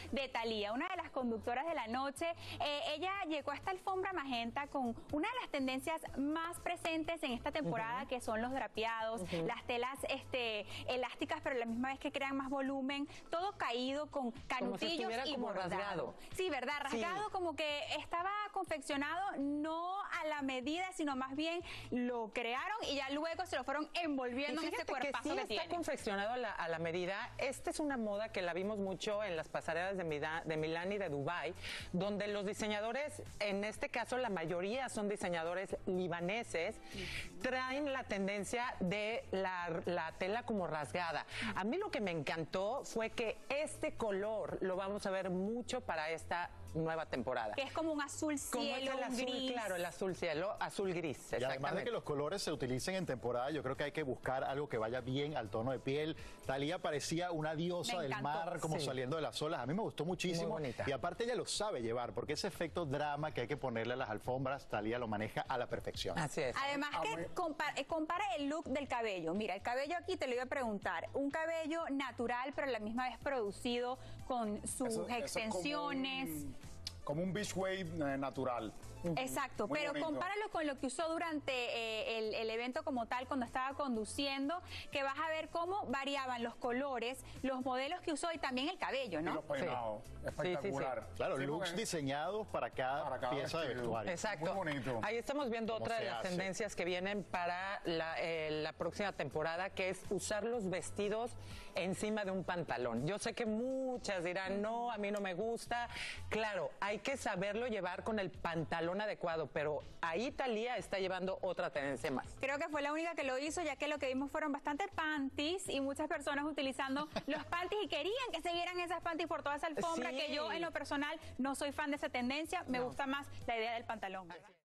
de Thalía, una de las conductoras de la noche. Ella llegó a esta alfombra magenta con una de las tendencias más presentes en esta temporada, que son los drapeados, las telas elásticas, pero a la misma vez que crean más volumen, todo caído con canutillos y como bordado. Rasgado. Sí, ¿verdad? Rasgado, sí. Como que estaba confeccionado no a la medida, sino más bien lo crearon y ya luego se lo fueron envolviendo en este cuerpazo que tiene. Está confeccionado a la medida. Esta es una moda que la vimos mucho en las pasarelas de Milán y de Dubái, donde los diseñadores, en este caso la mayoría son diseñadores libaneses, traen la tendencia de la tela como rasgada. A mí lo que me encantó fue que este color lo vamos a ver mucho para esta nueva temporada. Que es como un azul cielo, como el azul, gris. Claro, el azul cielo, azul gris. Y además de que los colores se utilicen en temporada, yo creo que hay que buscar algo que vaya bien al tono de piel. Thalía parecía una diosa del mar, como saliendo de las olas. A mí me gustó muchísimo. Muy bonita. Y aparte ella lo sabe llevar, porque ese efecto drama que hay que ponerle a las alfombras, Thalía lo maneja a la perfección. Así es. Además que compara el look del cabello. Mira, el cabello aquí te lo iba a preguntar. Un cabello natural, pero a la misma vez producido con sus extensiones. Como un beach wave natural. Exacto, muy pero bonito. Compáralo con lo que usó durante el evento como tal, cuando estaba conduciendo, que vas a ver cómo variaban los colores, los modelos que usó y también el cabello, ¿no? Y los peinados, espectacular. Sí. Claro, looks diseñados para cada pieza de vestuario. Exacto. Muy bonito. Ahí estamos viendo otra de las tendencias que vienen para la próxima temporada, que es usar los vestidos encima de un pantalón. Yo sé que muchas dirán, no, a mí no me gusta. Claro, hay que saberlo llevar con el pantalón adecuado, pero ahí Thalía está llevando otra tendencia más. Creo que fue la única que lo hizo, ya que lo que vimos fueron bastante panties y muchas personas utilizando los panties y querían que se vieran esas panties por toda esa alfombra, que yo en lo personal no soy fan de esa tendencia, me gusta más la idea del pantalón.